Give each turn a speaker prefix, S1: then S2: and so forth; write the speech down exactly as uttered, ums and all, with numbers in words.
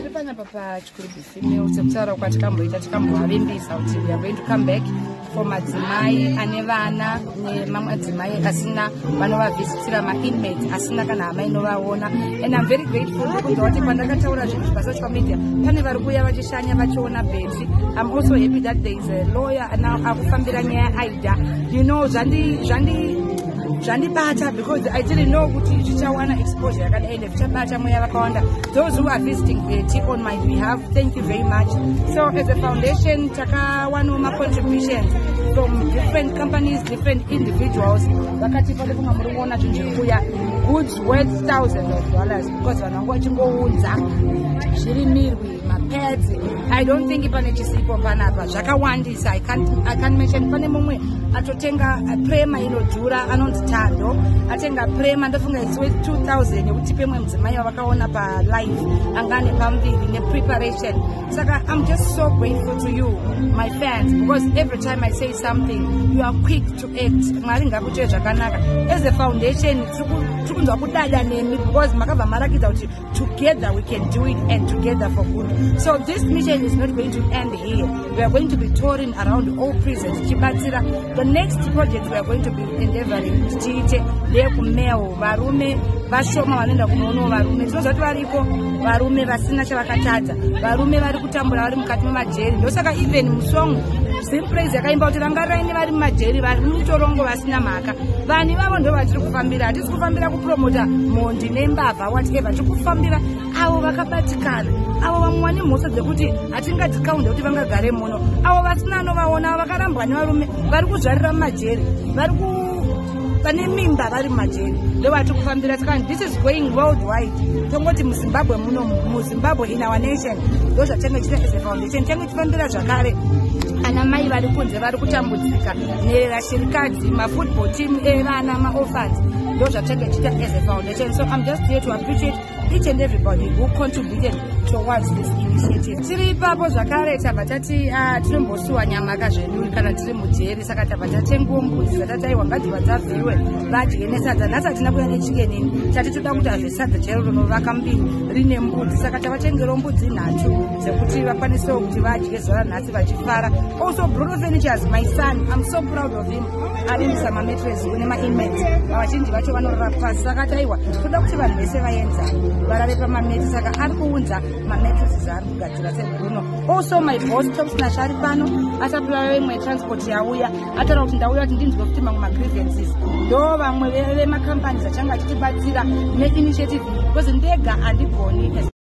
S1: tiri panapa pachikuru female sekutaura kwati kamboita tikambovavimbisa kuti we are going to come back for madzimai ane vana nemamwe madzimai asina vanovavhizitira ma-inmates asina kana hama inovaona. And I'm very grateful kunzwa kuti pandakataura zvinhu pasocial media pane vari kuuya vachishanya vachiona beti. I'm also happy that there is a lawyer now akufambira nyaya aida. You know, zvandi zvandi zvandibata because I didn't know kuti zvichawana exposure yakadai ende zvichabata mweya vakawanda. Those who are visiting beti on my behalf, thank you very much. So as a foundation takawana ma contributions from different companies, different individuals. Vakati pale kunga muri kuona zvinhu zviri kuya goods worth thousands of dollars because vanhu vangu vachingounza zviri mirwi mapads. I don't think pane chisipo panapa zvakawandisa. I can't, I can't mention. Pane mumwe atotenga prema inodhura anonzi Tando, atenga prema ndofunga it's worth two thousand yekuti pemwe mudzimai wavakaona pa live angane pambiri ne preparation. Saka I'm just so grateful to you, my fans, because every time I say something you are quick to act. Mwari ngakuite zvakanaka. As a foundation tikunzwa kudada nemi because makabva marakidza kuti together we can do it and together for good. So this mission is not going to end here. We are going to be touring around all prisons. The next project we are going to be endeavoring tiite ndeyekumeo varume vashoma vanoenda kunoona varume. Tinozva kuti variko varume vasina chavakatadza, varume vari kutambura vari mukati memajeri. Ndosaka even musongo Zimpraise yakaimba kuti rangaraini vari mumajeri vari mutorongo vasina mhaka. Vanhu ivavo ndo vatiri kufambira. Hatisi kufambira kupromota mondi nembavha whatever. Tiri kufambira avo vakabatikana, avo vamwe vane mhosva dzekuti hatingadzikaunde kuti vangagare muno, avo vasina anovaona, vakarambwa nevarume vari kuzvarira mumajeri, vari vane mimba vari mumajeri, ndo vatiri kufambira. Saka this is going worldwide. Tongoti muZimbabwe muno, muZimbabwe in our nation, ndo zvatinenge tichita as a foundation. Tinenge tifambira zvakare ana mai vari kunze vari kutambudzika nerashirikadzi, mafootball team evana, maorphans, ndo zvatinenge tichita as a foundation. So I'm just here to appreciate each and everybody who contributed towards this initiative. Tiri ipapo zvakare tabva tati tinombosuwa nyamaka zvedu kana tiri mujeri. Saka tabva tatenguwo mbudzi dzatataiwa ngadhiva dzavhiyiwe vadye nesadza. Nhasi hatina kuya nechikenini, tati toda kuti hazvesadza chero rinovaka mbiri rine mbudzi. Saka tavatengerawo mbudzi nhatu dzekuti vakwanisewo kuti vadye zuva ranhasi vachifara. Also Bruno Furnitures, my son, I'm so proud of him. Ari musama mattress une ma-inmates vazhinji vacho vanorara pasi. Saka taiwa toda kuti vanhu vese vaenzane varare pamameti. Saka ari kuunza mametrises ari kugadzira seBruno. Also my boss Topsnash ari pano asapulayo imwe transport yauya ataura kuti ndauya kuti ndinzwe kuti mamwe magrievances ndo vamwe vemacompanies achanga achitibatsira neinitiative because ndega handigoni.